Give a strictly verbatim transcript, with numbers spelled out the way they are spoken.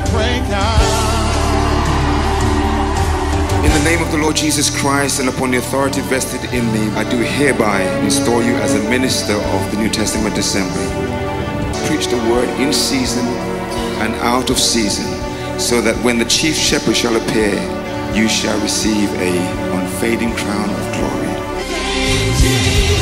break out. In the name of the Lord Jesus Christ and upon the authority vested in me, I do hereby install you as a minister of the New Testament Assembly. Preach the word in season and out of season, so that when the chief shepherd shall appear, you shall receive a unfading crown of glory.